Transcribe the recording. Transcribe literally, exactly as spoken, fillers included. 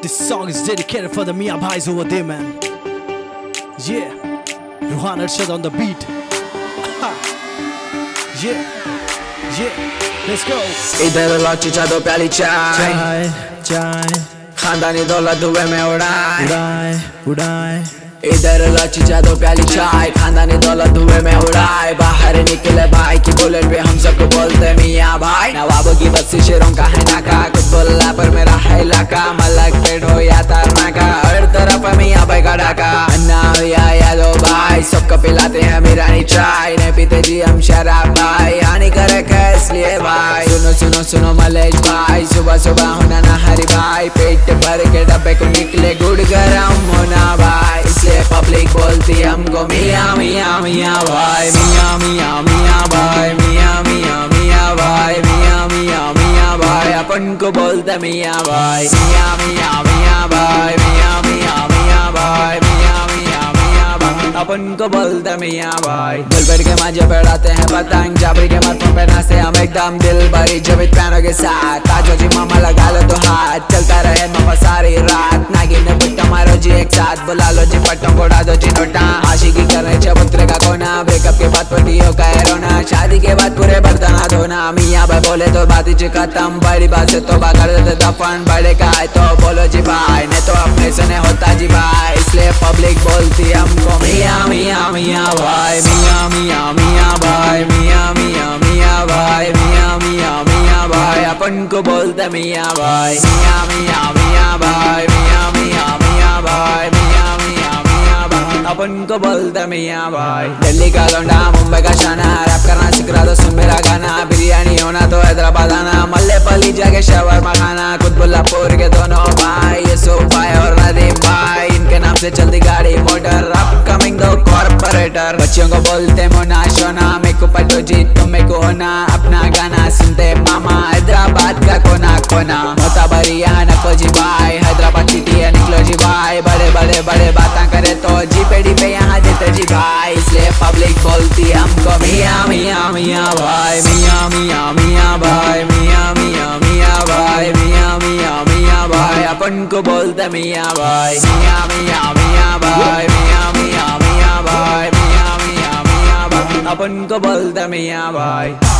This song is dedicated for the Mia Bhais over there, man. Yeah, Ruhan Arshad on the beat. Yeah, yeah, let's go. इधर लौची चादो प्याली चाय चाय चाय खानदानी दौलत धुएं में उड़ाए उड़ाए उड़ाए इधर लौची चादो प्याली चाय खानदानी दौलत धुएं में उड़ाए बाहर निकले भाई की बुलेट पे हम सबको बोलते मियाँ भाई नवाबों की बस्ती शेरों का है नाका कुछ बोला पर मेरा है इलाका मलक पेट हो या तारनाका हर तरफ मियाँ भाई का डाका अन्ना या यादो भाई सबको पिलाते हैं मिरानी चाय नहीं पीते जी हम शराब भाई हानिकारक है इसलिए भाई सुनो सुनो सुनो मलेश भाई सुबह सुबह होना ना हरी भाई पेट भर के डब्बे को निकले गुड़ गरम होना भाई इसलिए पब्लिक बोलती हमको मियाँ मियाँ मियाँ भाई मियाँ मियाँ मियाँ भाई मियाँ मियाँ मियाँ भाई मियाँ मियाँ मियाँ भाई अपन को बोलते मियाँ भाई मियाँ मियाँ मियाँ भाई मियाँ मियाँ मियाँ भाई मियाँ मियाँ मियाँ भाई अपन को बोलते मियाँ भाई दिल के मांझे बैठाते हैं पतंग जाबरी के माथों पे नाचते हम एकदम दिल भरी जबित पैनों के साथ ताजो जी मामा लगा लो तो हाथ चलता रहे मामा सारी रात नागिन ने पुट्टा मारो जी एक साथ बुला लो जी पट्टों को उड़ा दो जी नोटा आशिकी करने चबूतरे का कोना ब्रेकअप के बाद पटियों का रोना शादी के बाद पूरे बर्तन धोना मियाँ भाई बोले तो बात ही खत्म बड़ी बात से तो कर देते दफन बड़े का है तो बोलो जी भाई ने तो अपने से नहीं होता जी भाई इसलिए पब्लिक बोलती हमको मियाँ मियाँ मियाँ भाई मियाँ मियाँ मियाँ भाई मियाँ मियाँ मियाँ भाई मियाँ मियाँ मियाँ भाई अपन को बोलते मियाँ भाई मियाँ मियाँ मियाँ भाई मियाँ मियाँ मियाँ भाई मियाँ मियाँ मियाँ भाई अपन को बोलते मियाँ भाई दिल्ली का लौंडा मुंबई का शाना रैप करना सीख रहा तो सुन मेरा गाना बिरयानी होना तो हैदराबाद आना मल्ले पली जाके शवरमा खाना कुतुबुल्लापुर के दोनों भाई यूसुफ भाई और नदीम भाई इनके नाम से चलती गाड़ी मोटर अपकमिंग दो कॉर्पोरेटर बच्चों को बोलते मोना शोना मेरे को पलटो जी तुम मेरे को होना अपना गाना सुनते मामा हैदराबाद का कोना कोना मोता बरिया नको जी भाई हैदराबाद सिटी है निकलो जी भाई बड़े बड़े बड़े बातें करे तो जी पेड़ी पे यहाँ देते जी भाई इसलिए पब्लिक बोलती हमको मियाँ मियाँ मियाँ भाई मियाँ मियाँ मियाँ भाई मियाँ मियाँ मियाँ भाई मियाँ मियाँ मियाँ भाई अपन को बोलते मियाँ भाई मियाँ मियाँ मियाँ भाई मियाँ मियाँ मियाँ भाई मियाँ मियाँ मियाँ भाई अपन को बोलते मियाँ भाई।